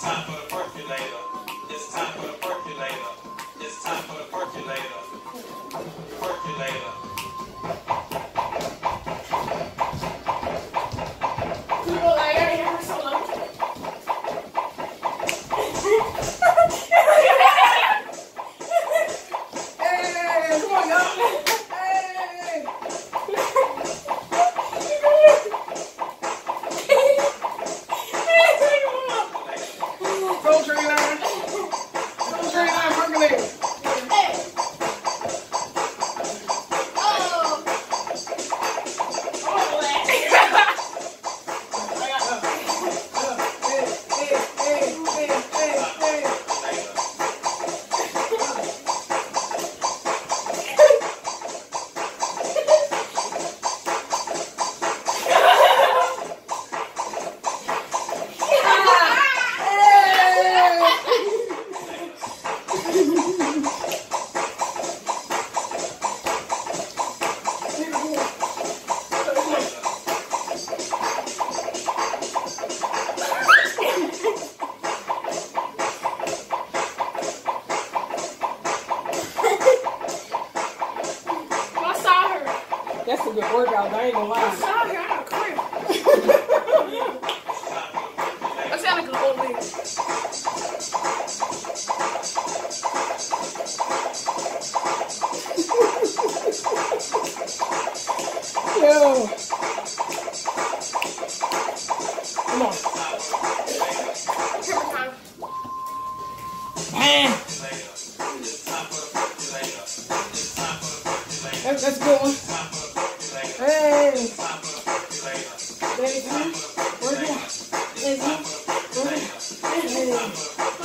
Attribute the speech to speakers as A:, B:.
A: time for the percolator. It's time for the percolator. It's time for the percolator. Percolator.
B: People like, I ain't ever so long. Hey, come on, y'all. Hey. Go train line. Go train line, percolator. Hey. That's a good workout, I ain't gonna lie. I saw her, I got a cramp. That sound like a old lady. Yo. Come on. Camera time. Man. That's a good one. Hey! There you go. Where's that? Hey.